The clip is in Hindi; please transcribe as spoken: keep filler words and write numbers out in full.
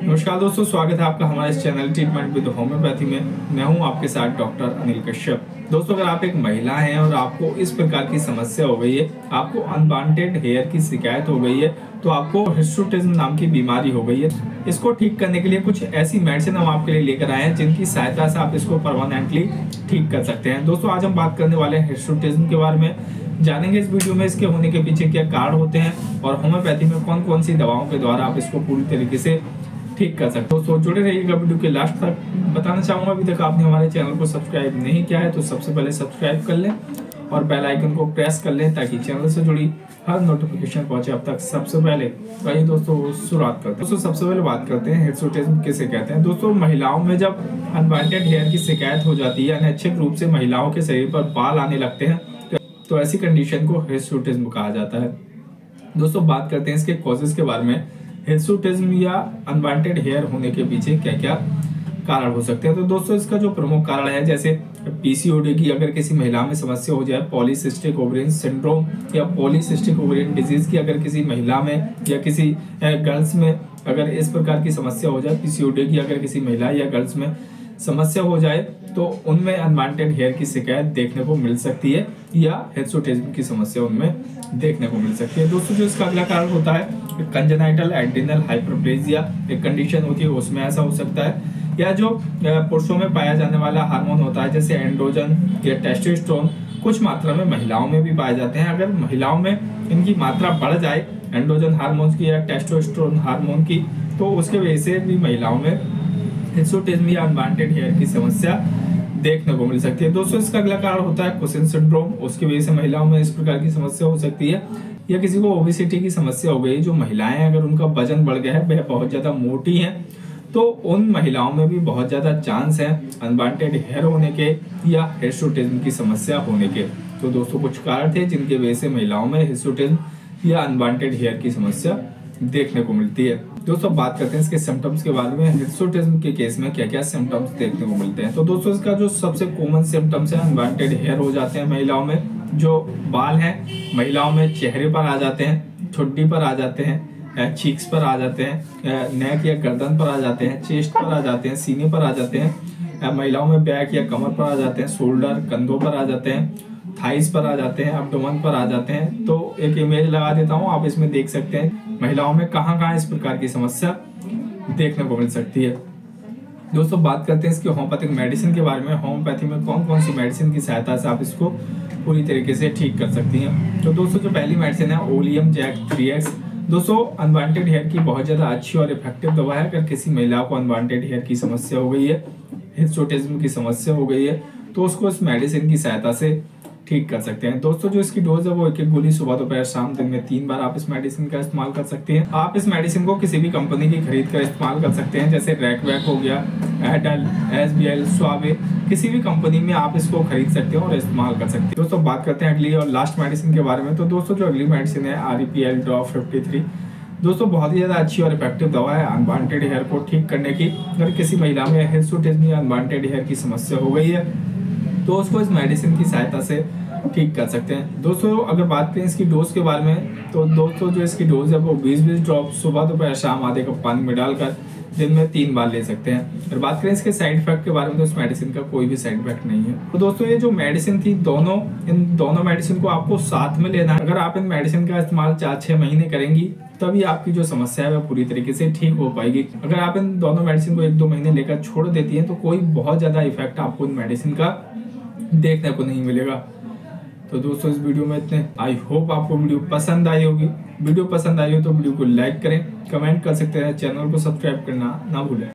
नमस्कार दोस्तों, स्वागत है आपका हमारे इस चैनल ट्रीटमेंट विद होम्योपैथी में। मैं हूं आपके साथ डॉक्टर अनिल कश्यप। दोस्तों, अगर आप एक महिला हैं और आपको इस प्रकार की समस्या हो गई है, आपको अनवांटेड हेयर की शिकायत हो गई है, तो आपको हिर्सुटिज्म नाम की बीमारी हो गई है, इसको ठीक करने के लिए कुछ ऐसी मेडिसिन हम आपके लिए लेकर आए हैं जिनकी सहायता से आप इसको परमानेंटली ठीक कर सकते हैं। दोस्तों, आज हम बात करने वाले हैं हिर्सुटिज्म के बारे में। जानेंगे इस वीडियो में इसके होने के पीछे क्या कारण होते हैं और होम्योपैथी में कौन कौन सी दवाओं के द्वारा आप इसको पूरी तरीके से ठीक कर सकते हो। तो जुड़े रहिएगा वीडियो के लास्ट तक। बताना चाहूंगा, अभी तक आपने हमारे चैनल को सब्सक्राइब नहीं किया है तो सबसे पहले सब्सक्राइब कर लें और बेल आइकन को प्रेस कर लें ताकि चैनल से जुड़ी हर नोटिफिकेशन पहुंचे आप तक सबसे पहले। तो आइए दोस्तों शुरुआत करते हैं। दोस्तों, सबसे पहले बात करते हैं हिर्सुटिज्म किसे कहते हैं। दोस्तों, महिलाओं में जब अनवांटेड हेयर की शिकायत हो जाती है, अनैच्छिक रूप से महिलाओं के शरीर पर बाल आने लगते हैं, तो ऐसी कंडीशन को हिर्सुटिज्म कहा जाता है। दोस्तों, बात करते हैं इसके कॉजेज के बारे में। हिर्सुटिज्म या अनवांटेड हेयर होने के पीछे क्या क्या कारण हो सकते हैं। तो दोस्तों, इसका जो प्रमुख कारण है, जैसे पीसीओडी की अगर किसी महिला में समस्या हो जाए, पॉलीसिस्टिक ओवरियन सिंड्रोम या पॉलीसिस्टिक ओवरियन डिजीज की अगर किसी महिला में या किसी गर्ल्स में अगर इस प्रकार की समस्या हो जाए, पीसीओडी की अगर किसी महिला या गर्ल्स में समस्या हो जाए, तो उनमें अनवांटेड हेयर की शिकायत देखने को मिल सकती है या हिर्सुटिज्म की समस्या उनमें देखने को मिल सकती है। दोस्तों, जो इसका अगला कारण होता है कंजेनाइटल एड्रिनल हाइपरप्लेजिया, एक कंडीशन होती है, उसमें ऐसा हो सकता है। या जो पुरुषों में पाया जाने वाला हार्मोन होता है जैसे एंड्रोजन या टेस्टोस्टेरोन, कुछ मात्रा में महिलाओं में भी पाए जाते हैं। अगर महिलाओं में इनकी मात्रा बढ़ जाए एंड्रोजन हार्मोन की या टेस्टोस्टेरोन हार्मोन की, तो उसके वजह से भी महिलाओं में हिर्सुटिज्म या अनवांटेड हेयर की समस्या देखने को मिल सकती है। दोस्तों, इसका अगला कारण होता है कुशिन सिंड्रोम, उसकी वजह से महिलाओं में इस प्रकार की समस्या हो सकती है। या किसी को ओबेसिटी की समस्या हो गई, जो महिलाएं अगर उनका वजन बढ़ गया है, वह बहुत ज्यादा मोटी हैं, तो उन महिलाओं में भी बहुत ज्यादा चांस है अनवांटेड हेयर होने के या हिर्सुटिज्म की समस्या होने के। तो दोस्तों, कुछ कारण थे जिनके वजह से महिलाओं में हिर्सुटिज्म या अनवांटेड हेयर की समस्या देखने को मिलती है। दोस्तों, बात करते हैं इसके सिम्टम्स के बारे में। हिर्सुटिज्म के केस में क्या क्या सिम्टम्स देखने को मिलते हैं। तो दोस्तों, इसका जो सबसे कॉमन सिम्टम्स है, अनवांटेड हेयर हो जाते हैं महिलाओं में। जो बाल हैं महिलाओं में चेहरे पर आ जाते हैं, ठुड्डी पर आ जाते हैं, चीक्स पर आ जाते हैं, नेक या गर्दन पर आ जाते हैं, चेस्ट पर आ जाते हैं, सीने पर आ जाते हैं, महिलाओं में बैक या कमर पर आ जाते हैं, शोल्डर कंधों पर आ जाते हैं, थाइस पर आ जाते हैं, एब्डोमेन पर आ जाते हैं। तो एक इमेज लगा देता हूँ, आप इसमें देख सकते हैं महिलाओं में कहाँ कहाँ इस प्रकार की समस्या देखने को मिल सकती है। दोस्तों, बात करते हैं इसकी होम्योपैथिक मेडिसिन के बारे में। होम्योपैथी में कौन कौन सी मेडिसिन की सहायता से आप इसको पूरी तरीके से ठीक कर सकती हैं। तो दोस्तों, जो पहली मेडिसिन है ओलियम जैक थ्री एक्स। दोस्तों, अनवांटेड हेयर की बहुत ज्यादा अच्छी और इफेक्टिव दवा है। अगर किसी महिला को अनवांटेड हेयर की समस्या हो गई है, हिर्सुटिज्म की समस्या हो गई है, तो उसको इस मेडिसिन की सहायता से ठीक कर सकते हैं। दोस्तों, जो इसकी डोज है वो एक एक गोली सुबह दोपहर शाम दिन में तीन बार आप इस मेडिसिन का इस्तेमाल कर सकते हैं। आप इस मेडिसिन को किसी भी कंपनी की खरीद कर इस्तेमाल कर सकते हैं, जैसे रैकवैक हो गया, एडल, एस बी एल, स्वावे, किसी भी कंपनी में आप इसको खरीद सकते हैं और इस्तेमाल कर सकते हैं। दोस्तों, बात करते हैं अगली और लास्ट मेडिसिन के बारे में। तो दोस्तों, जो अगली मेडिसिन है R E P L drop fifty three. दोस्तों, बहुत ही ज्यादा अच्छी और इफेक्टिव दवा है अनवांटेड हेयर को ठीक करने की। अगर किसी महिला में हिर्सुटिज्म या अनवांटेड हेयर की समस्या हो गई है, तो उसको इस मेडिसिन की सहायता से ठीक कर सकते हैं। दोस्तों, अगर बात करें इसकी डोज के बारे में, तो दोस्तों जो इसकी डोज है वो बीस बीस ड्रॉप सुबह दोपहर शाम आधे कप पानी में डालकर दिन में तीन बार ले सकते हैं। और बात करें इसके साइड इफेक्ट के बारे में, तो इस मेडिसिन का कोई भी साइड इफेक्ट नहीं है। तो दोस्तों, ये जो मेडिसिन थी, दोनों इन दोनों मेडिसिन को आपको साथ में लेना है। अगर आप इन मेडिसिन का इस्तेमाल चार छह महीने करेंगी, तभी आपकी जो समस्या है वह पूरी तरीके से ठीक हो पाएगी। अगर आप इन दोनों मेडिसिन को एक दो महीने लेकर छोड़ देती हैं, तो कोई बहुत ज्यादा इफेक्ट आपको इन मेडिसिन का देखने को नहीं मिलेगा। तो दोस्तों, इस वीडियो में इतने। आई होप आपको वीडियो पसंद आई होगी। वीडियो पसंद आई हो तो वीडियो को लाइक करें, कमेंट कर सकते हैं, चैनल को सब्सक्राइब करना ना भूलें।